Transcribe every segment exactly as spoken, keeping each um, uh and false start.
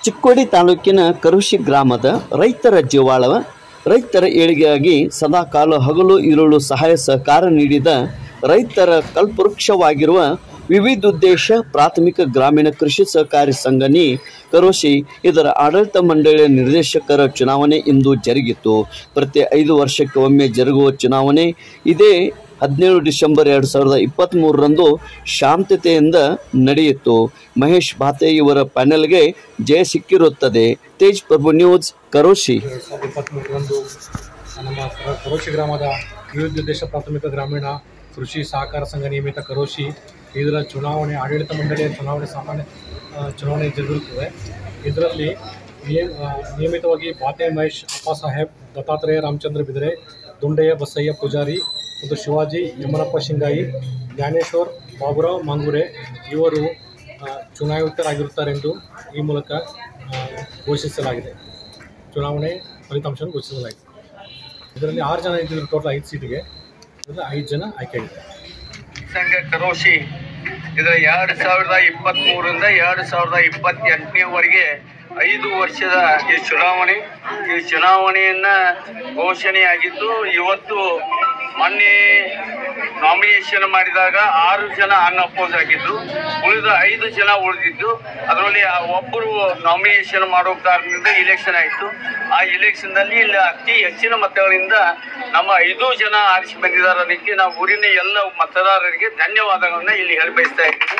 ಚಿಕ್ಕೋಡಿ ತಾಲೂಕಿನ ಕರುಶಿ ಗ್ರಾಮದ ರೈತರ ಜೀವಾಳ ರೈತರ ಏಳಿಗೆಯಾಗಿ ಸದಾಕಾಲ ಹಗಲು ಇರುಳು ಸಹಾಯ ಸಹಕಾರ ನೀಡಿದ ರೈತರ ಕಲ್ಪವೃಕ್ಷವಾಗಿರುವ ವಿವಿಧೋದ್ದೇಶ ಪ್ರಾಥಮಿಕ ಗ್ರಾಮೀಣ ಕೃಷಿ ಸಹಕಾರಿ ಸಂಘನಿ ಕರೋಶಿ ಇದರ ಆಡಳಿತ ಮಂಡಳಿಯ ನಿರ್ದೇಶಕರ ಚುನಾವಣೆ ಇಂದು ಜರುಗಿತು. ಪ್ರತಿ ಐದು ವರ್ಷಕ್ಕೆ ಒಮ್ಮೆ ಜರುಗುವ ಚುನಾವಣೆ ಇದೇ ಹದಿನೇಳು ಡಿಸೆಂಬರ್ ಎರಡು ಸಾವಿರದ ಇಪ್ಪತ್ತ್ಮೂರರಂದು ಶಾಂತತೆಯಿಂದ ನಡೆಯಿತು. ಮಹೇಶ್ ಭಾತೆ ಇವರ ಪ್ಯಾನೆಲ್ಗೆ ಜಯ ಸಿಕ್ಕಿರುತ್ತದೆ. ತೇಜ್ ಪ್ರಭು ನ್ಯೂಸ್ ಕರೋಶಿ. ಇಪ್ಪತ್ತ್ಮೂರರಂದು ನಮ್ಮ ಕರೋಶಿ ಗ್ರಾಮದ ವಿವಿಧೋದ್ದೇಶ ಪ್ರಾಥಮಿಕ ಗ್ರಾಮೀಣ ಕೃಷಿ ಸಹಕಾರ ಸಂಘ ನಿಯಮಿತ ಕರೋಶಿ ಇದರ ಚುನಾವಣೆ ಆಡಳಿತ ಮಂಡಳಿಯ ಚುನಾವಣೆ ಸಾಮಾನ್ಯ ಚುನಾವಣೆ ಜರುಗುತ್ತದೆ. ಇದರಲ್ಲಿ ನಿಯಮಿತವಾಗಿ ಭಾತೆ ಮಹೇಶ್ ಅಪ್ಪ ಸಾಹೇಬ್, ದತ್ತಾತ್ರೇಯ ರಾಮಚಂದ್ರ ಬಿದರೆ, ದುಂಡೆಯ ಬಸಯ್ಯ ಪೂಜಾರಿ ಮತ್ತು ಶಿವಾಜಿ ಯಮನಪ್ಪ ಶಿಂಗಾಯಿ, ಜ್ಞಾನೇಶ್ವರ್ ಬಾಬುರಾವ್ ಮಂಗೂರೆ ಇವರು ಚುನಾಯಿತರಾಗಿರುತ್ತಾರೆಂದು ಈ ಮೂಲಕ ಘೋಷಿಸಲಾಗಿದೆ. ಚುನಾವಣೆ ಫಲಿತಾಂಶ ಘೋಷಿಸಲಾಗಿದೆ. ಇದರಲ್ಲಿ ಆರು ಜನ ಇದ್ದಿದ್ರು, ಟೋಟಲ್ ಐದು ಸೀಟಿಗೆ ಇದರಲ್ಲಿ ಐದು ಜನ ಆಯ್ಕೆಯಾಗಿದ್ದಾರೆ. ಸಂಘ ಕರೋಶಿ ಇದರ ಎರಡು ಸಾವಿರದ ಇಪ್ಪತ್ತ್ಮೂರರಿಂದ ಎರಡು ಸಾವಿರದ ಇಪ್ಪತ್ತೆಂಟನೇವರೆಗೆ ಐದು ವರ್ಷದ ಈ ಚುನಾವಣೆ ಈ ಚುನಾವಣೆಯನ್ನು ಘೋಷಣೆಯಾಗಿದ್ದು, ಇವತ್ತು ಮೊನ್ನೆ ನಾಮಿನೇಷನ್ ಮಾಡಿದಾಗ ಆರು ಜನ ಅನ್ಅಪೋಸ್ ಆಗಿದ್ದು, ಉಳಿದ ಐದು ಜನ ಉಳಿದಿದ್ದು. ಅದರಲ್ಲಿ ಒಬ್ಬರು ನಾಮಿನೇಷನ್ ಮಾಡೋ ಕಾರಣದಿಂದ ಇಲೆಕ್ಷನ್ ಆಯಿತು. ಆ ಇಲೆಕ್ಷನ್ನಲ್ಲಿ ಇಲ್ಲಿ ಅತಿ ಹೆಚ್ಚಿನ ಮತಗಳಿಂದ ನಮ್ಮ ಐದು ಜನ ಆರಿಸಿ ಬಂದಿದ್ದಾರೆ. ಅದಕ್ಕೆ ನಾವು ಊರಿನ ಎಲ್ಲ ಮತದಾರರಿಗೆ ಧನ್ಯವಾದಗಳನ್ನ ಇಲ್ಲಿ ಹೇಳಿ ಬಯಸ್ತಾ ಇದ್ದೀವಿ.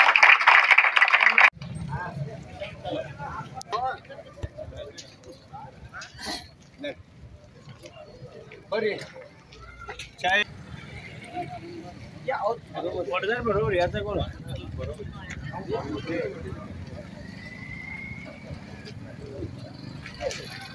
ಬರ್ರಿ ಚಾಯ್ ಬರೋರು ಯಾರು ತಗೊಳ್ಳಿ.